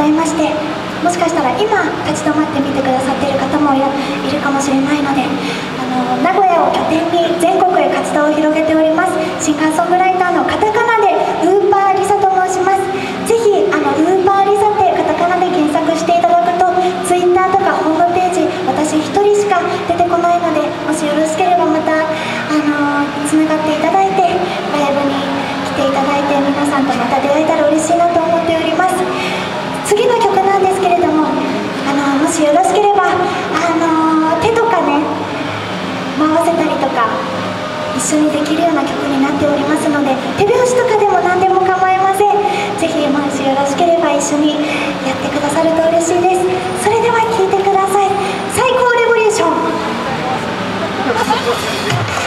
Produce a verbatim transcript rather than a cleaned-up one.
ざいまして、もしかしたら今立ち止まって見てくださっている方もいるかもしれないので、あの名古屋を拠点に全国へ活動を広げておりますシンガーソングライターのカタカナでウーパーリサと申します。ぜひあのウーパーリサってカタカナで検索していただくと、ツイッターとかホームページ、私一人しか出てこないので、もしよろしければまたあのつながっていただいて、ライブに来ていただいて、皆さんとまた出会えたら嬉しいなと思っております。次の曲なんですけれども、あのもしよろしければあの手とかね回せたりとか一緒にできるような曲になっておりますので、手拍子とかでも何でも構いません。ぜひもしよろしければ一緒にやってくださると嬉しいです。それでは聴いてください。最高レボリューション。